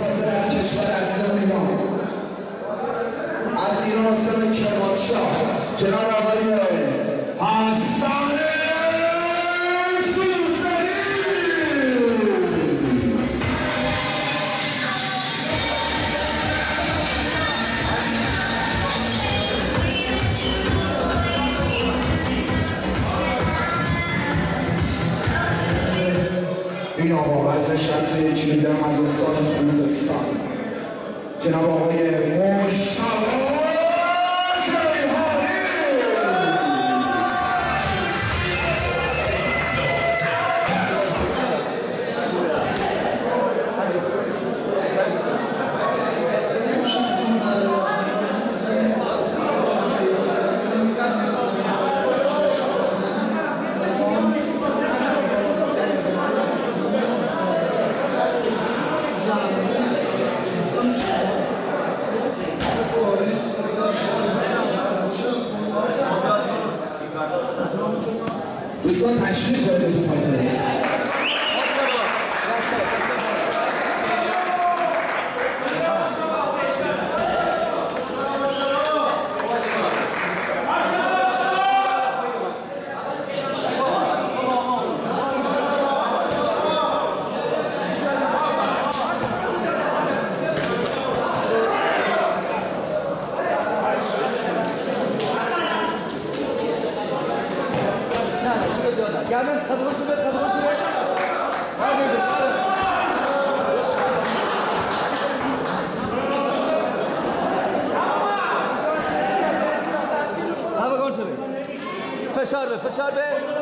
خاطر از کشور عزیزمون ایران، از ایران استان کرمانشاه جناب آقای حسن سوسری. این آقا از نشسته یکی میدم از استان خوزستان جناب آقای مشتاق دوستان تشریف دارید تو فایتره. Gelmez kadını çubuk فشار به